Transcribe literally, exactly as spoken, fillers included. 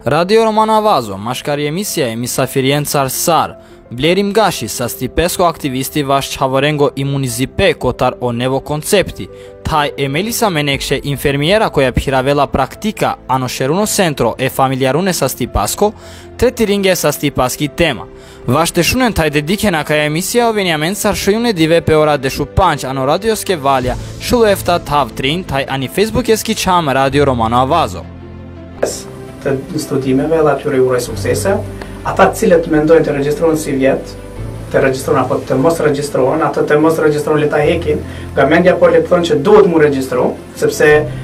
Radio Romano Avazo, mashkari emisia e misafiriencar sar, Blerim gashi sa stipesko aktivisti vash çhavarengo imunizipe kotar o nevo koncepti, taj e Melisa Menekše infermiera koja phiravela praktika anošeruno centro e familiarune sa stipasko, tretiringe sa stipaski tema. Vash teshunen taj dedikena ka emisija o Veniamen sar shojune dive pe ora deshu panç ano radioske valja, shulu efta tav trin taj ani facebookeski čam Radio Romano Avazo. Të studimeve dhe atyre uroj suksese. Ata të cilët mendojnë të regjistrohen si vjet, të regjistrohen apo të mos regjistrohen, ata të mos regjistrohen le ta hekin, nga mendja po le të thonë që duhet mu regjistro, sepse